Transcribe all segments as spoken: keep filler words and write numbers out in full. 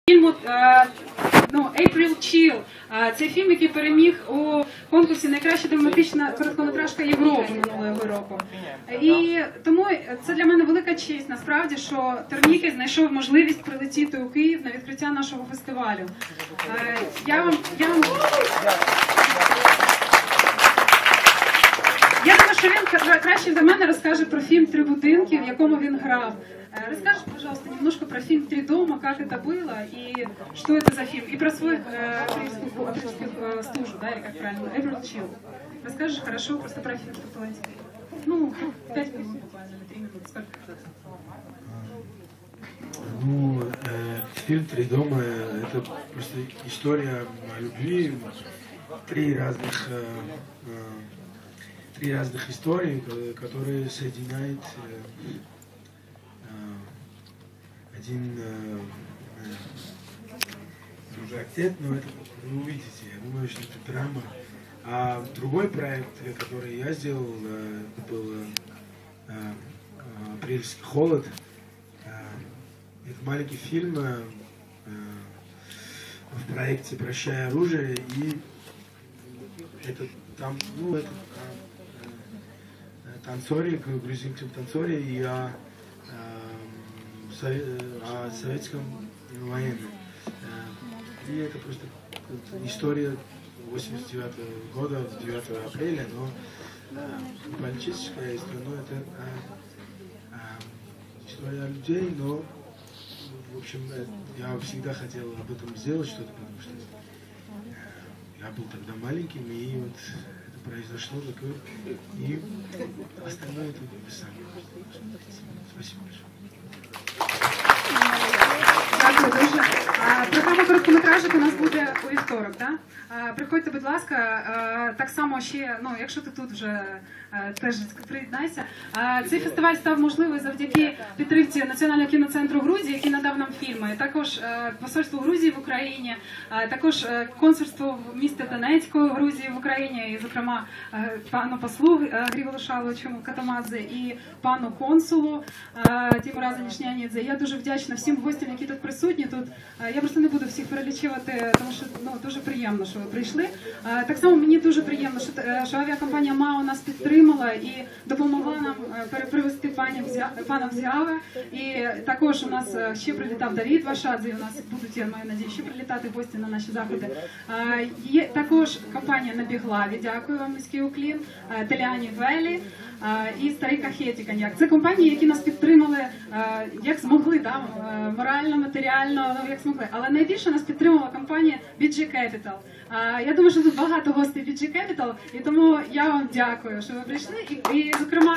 Фільму ну, April Chill. Це фільм, який переміг у конкурсі найкраща драматична короткометражка Європи минулого року. І тому це для мене велика честь, насправді, що Торніке знайшов можливість прилетіти у Київ на відкриття нашого фестивалю. Я вам... Я вам... Я думаю, що він краще за мене розкаже про фільм «Три будинки», в якому він грав. Расскажешь, пожалуйста, немножко про фильм «Три дома», как это было и что это за фильм, и про свой апрельскую э, стужу, да, или как правильно, April Chill. Расскажешь хорошо просто про фильм «Атлантик». Ну, пять минут буквально, три минуты, сколько? Ну, э, фильм «Три дома» — это просто история о любви, три разных, э, э, три разных истории, которые соединяют э, один э, квартет, но это вы увидите, я думаю, что это драма. А другой проект, который я сделал, это был э, «Апрельский холод». Это маленький фильм э, в проекте «Прощай оружие», и это там, ну, это э, танцоре, грузинском танцоре, и я о советском военном. И это просто история восемьдесят девятого года, девятого апреля, но политическая история, но это а, а, история людей, но в общем я всегда хотел об этом сделать что-то, потому что я был тогда маленьким, и вот это произошло такое, и остальное это вы сами. Спасибо большое. Дякую дуже. Програма короткометражок у нас буде у вівторок, так? Приходьте, будь ласка, так само ще, ну, якщо ти тут вже теж приєднайся. Цей фестиваль став можливий завдяки підтримці Національного кіноцентру Грузії, який надав нам фільми, також посольству Грузії в Україні, також консульству міста Донецького Грузії в Україні, і, зокрема, пану послу Григорію Шаловичу Катамадзе і пану консулу Тимуразу Нішнянідзе. Я дуже вдячна всім гостям, які тут присутні. Тут я просто не буду всіх перелічувати, тому що ну, дуже приємно, що ви прийшли. Так само мені дуже приємно, що, що авіакомпанія МАО нас підтримала і допомогла нам перепривезти пані пана Взяви. І також у нас ще прилітав Давід Вашадзе, і у нас будуть, я маю надію, ще прилітати гості на наші заходи. Є також компанія на Біглаві, дякую вам, низький уклін, Теляні Велі і Старий Кахеті Коньяк. Це компанії, які нас підтримали, як змогли, да, морально, матеріально, ну, як змогли. Але найбільше нас підтримала компанія бі джі Capital. Я думаю, що тут багато гостей бі джі Capital, і тому я вам дякую, що ви прийшли. І, і зокрема,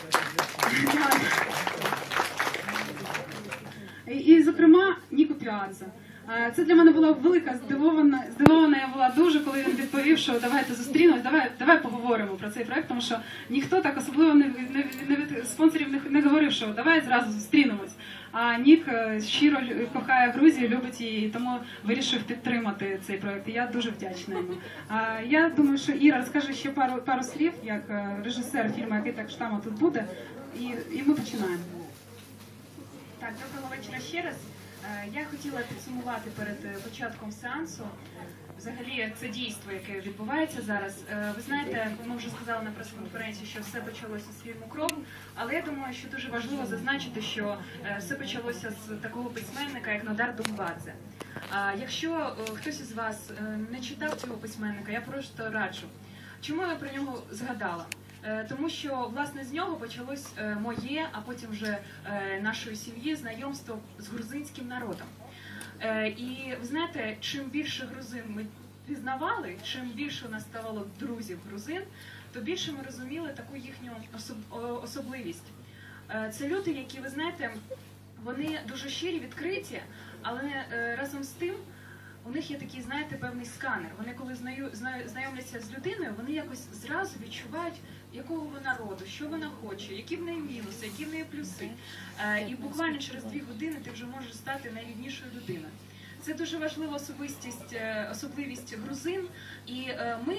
і, і, зокрема, Ніко Піаца. Це для мене була велика здивована, здивована я була дуже, коли він відповів, що давайте зустрінемось, давай, давай поговоримо про цей проект, тому що ніхто так особливо не, не, не від спонсорів не, не говорив, що давай зразу зустрінемось. А Нік щиро кохає Грузію, любить її, тому вирішив підтримати цей проект. І я дуже вдячна йому. А я думаю, що Іра розкаже ще пару, пару слів, як режисер фільму, який так само тут буде, і, і ми починаємо. Так, доброго вечора ще раз. Я хотіла підсумувати перед початком сеансу взагалі це дійство, яке відбувається зараз. Ви знаєте, ми вже сказали на прес-конференції, що все почалося з фільму «Кров», але я думаю, що дуже важливо зазначити, що все почалося з такого письменника, як Нодар Думбадзе. Якщо хтось із вас не читав цього письменника, я просто раджу. Чому я про нього згадала? Тому що, власне, з нього почалось моє, а потім вже нашої сім'ї знайомство з грузинським народом. І, ви знаєте, чим більше грузин ми пізнавали, чим більше у нас ставало друзів грузин, то більше ми розуміли таку їхню особливість. Це люди, які, ви знаєте, вони дуже щирі, відкриті, але разом з тим у них є такий, знаєте, певний сканер. Вони коли знайомляться з людиною, вони якось зразу відчувають, якого вона роду, що вона хоче, які в неї мінуси, які в неї плюси. І буквально через дві години ти вже можеш стати найріднішою людиною. Це дуже важлива особистість, особливість грузин. І ми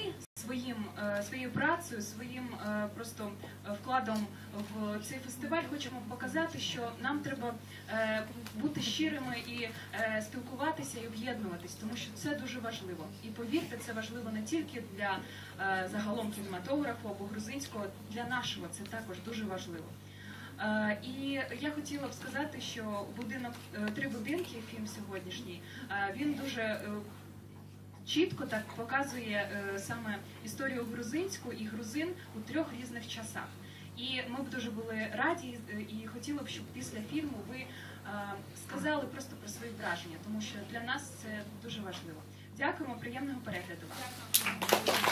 своїм, е, своєю працею, своїм е, просто вкладом в цей фестиваль хочемо показати, що нам треба е, бути щирими і е, спілкуватися і об'єднуватись, тому що це дуже важливо. І повірте, це важливо не тільки для е, загалом кінематографу або грузинського, для нашого це також дуже важливо. Е, і я хотіла б сказати, що будинок е, «Три будинки», фільм сьогоднішній, е, він дуже е, чітко так показує е, саме історію грузинську і грузин у трьох різних часах. І ми б дуже були раді е, і хотіли б, щоб після фільму ви е, сказали просто про свої враження, тому що для нас це дуже важливо. Дякуємо, приємного перегляду вам.